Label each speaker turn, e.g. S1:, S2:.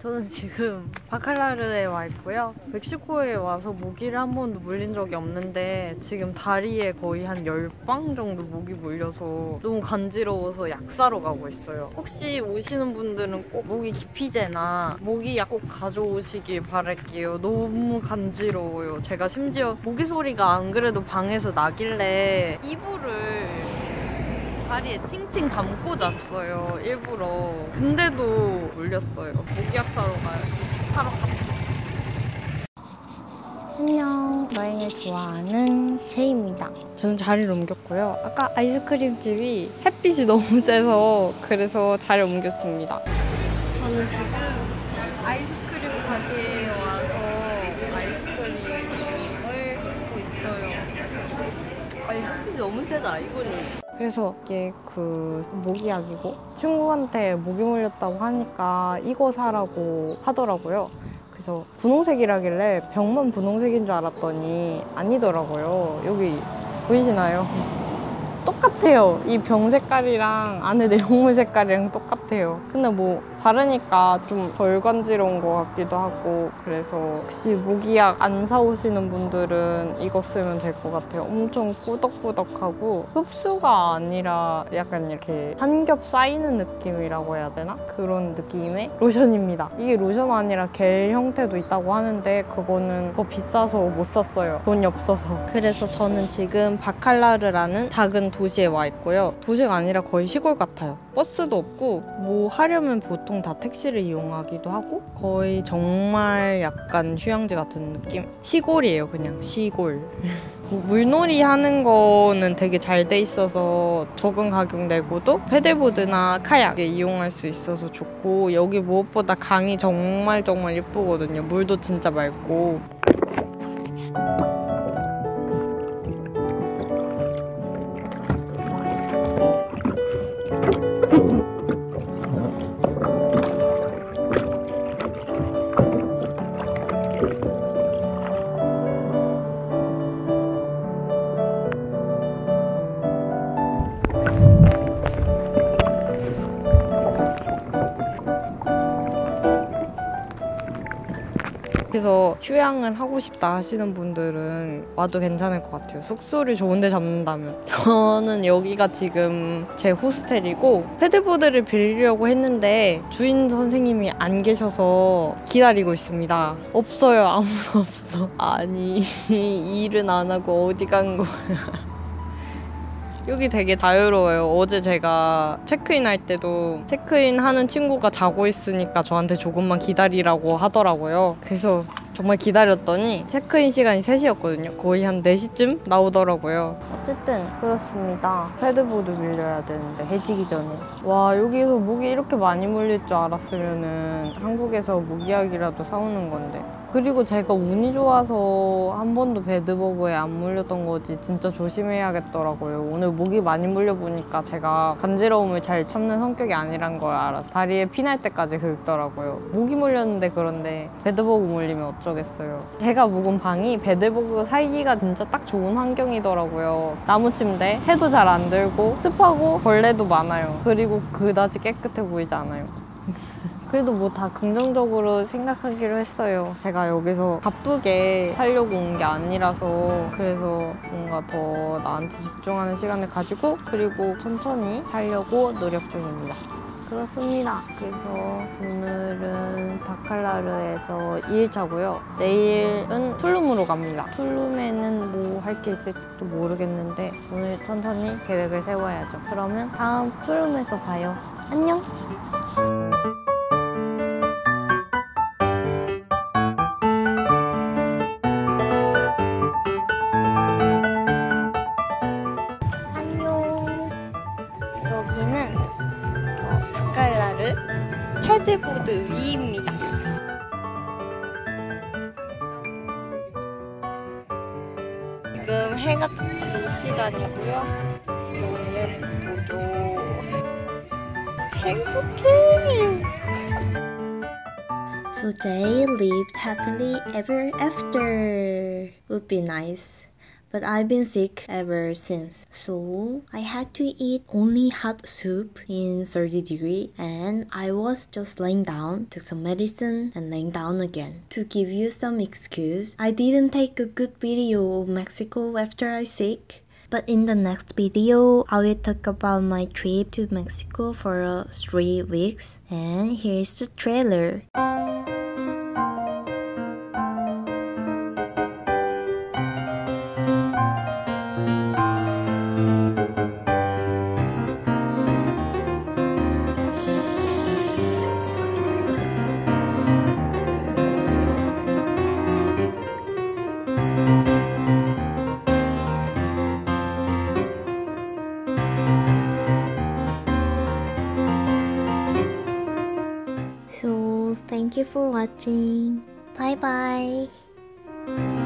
S1: 저는 지금 바칼라르에 와 있고요. 멕시코에 와서 모기를 한 번도 물린 적이 없는데 지금 다리에 거의 한 10방 정도 모기 물려서 너무 간지러워서 약 사러 가고 있어요. 혹시 오시는 분들은 꼭 모기 기피제나 모기약 꼭 가져오시길 바랄게요. 너무 간지러워요. 제가 심지어 모기 소리가 안 그래도 방에서 나길래 이불을 다리에 칭칭 감고 잤어요, 일부러. 근데도 물렸어요. 모기약 사러 갑시다. 안녕, 여행을 좋아하는 제이입니다. 저는 자리를 옮겼고요. 아까 아이스크림집이 햇빛이 너무 세서 그래서 자리를 옮겼습니다. 저는 지금 아이스크림 가게에 와서 아이스크림을 먹고 있어요. 아니, 햇빛이 너무 세다, 이거는. 그래서 이게 그 모기약이고 친구한테 모기 물렸다고 하니까 이거 사라고 하더라고요. 그래서 분홍색이라길래 병만 분홍색인 줄 알았더니 아니더라고요. 여기 보이시나요? 똑같아요. 이 병 색깔이랑 안에 내용물 색깔이랑 똑같아요. 근데 뭐 바르니까 좀 덜 간지러운 것 같기도 하고, 그래서 혹시 모기약 안 사오시는 분들은 이거 쓰면 될 것 같아요. 엄청 꾸덕꾸덕하고 흡수가 아니라 약간 이렇게 한 겹 쌓이는 느낌이라고 해야 되나? 그런 느낌의 로션입니다. 이게 로션 아니라 겔 형태도 있다고 하는데 그거는 더 비싸서 못 샀어요. 돈이 없어서. 그래서 저는 지금 바칼라르라는 작은 도시에 와 있고요. 도시가 아니라 거의 시골 같아요. 버스도 없고 뭐 하려면 보통 다 택시를 이용하기도 하고 거의 정말 약간 휴양지 같은 느낌? 시골이에요, 그냥 시골. 물놀이 하는 거는 되게 잘 돼 있어서 적은 가격 내고도 패들보드나 카약 이용할 수 있어서 좋고, 여기 무엇보다 강이 정말 예쁘거든요. 물도 진짜 맑고. 그래서 휴양을 하고 싶다 하시는 분들은 와도 괜찮을 것 같아요. 숙소를 좋은 데 잡는다면. 저는 여기가 지금 제 호스텔이고 패드보드를 빌리려고 했는데 주인 선생님이 안 계셔서 기다리고 있습니다. 없어요. 아무도 없어. 아니, 일은 안 하고 어디 간 거야. 여기 되게 자유로워요. 어제 제가 체크인 할 때도 체크인 하는 친구가 자고 있으니까 저한테 조금만 기다리라고 하더라고요. 그래서 정말 기다렸더니 체크인 시간이 3시였거든요. 거의 한 4시쯤 나오더라고요. 어쨌든 그렇습니다. 패드보드 빌려야 되는데 해지기 전에. 와, 여기서 모기 이렇게 많이 물릴 줄 알았으면은 한국에서 모기약이라도 사오는 건데. 그리고 제가 운이 좋아서 한 번도 배드버그에 안 물렸던 거지 진짜 조심해야겠더라고요. 오늘 모기 많이 물려보니까 제가 간지러움을 잘 참는 성격이 아니란 걸 알아서 다리에 피날 때까지 긁더라고요. 모기 물렸는데 그런데 배드버그 물리면 어쩌겠어요. 제가 묵은 방이 배드버그 살기가 진짜 딱 좋은 환경이더라고요. 나무 침대, 해도 잘 안 들고 습하고 벌레도 많아요. 그리고 그다지 깨끗해 보이지 않아요. 그래도 뭐 다 긍정적으로 생각하기로 했어요. 제가 여기서 바쁘게 살려고 온 게 아니라서, 그래서 뭔가 더 나한테 집중하는 시간을 가지고 그리고 천천히 살려고 노력 중입니다. 그렇습니다. 그래서 오늘은 바칼라르에서 2일차고요. 내일은 툴룸으로 갑니다. 툴룸에는 뭐 할 게 있을지도 모르겠는데 오늘 천천히 계획을 세워야죠. 그러면 다음 툴룸에서 봐요. 안녕! 여기는 바칼라르 패들보드 위입니다. 지금 해가 질 시간이고요. 너무 예쁘죠? 행복해!
S2: So they lived happily ever after. Would be nice. but I've been sick ever since. So I had to eat only hot soup in 30 degree, and I was just laying down, took some medicine and laying down again. To give you some excuse, I didn't take a good video of Mexico after I sick. But in the next video, I will talk about my trip to Mexico for 3 weeks. And here's the trailer. So thank you for watching. Bye bye.